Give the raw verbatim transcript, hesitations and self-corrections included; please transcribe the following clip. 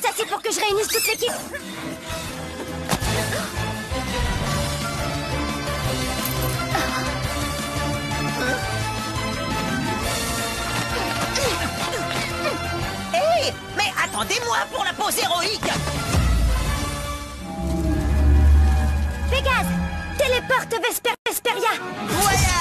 assez pour que je réunisse toute l'équipe. Hé, mais attendez-moi pour la pause héroïque. Pégase, téléporte Vesper Vesperia. Voilà.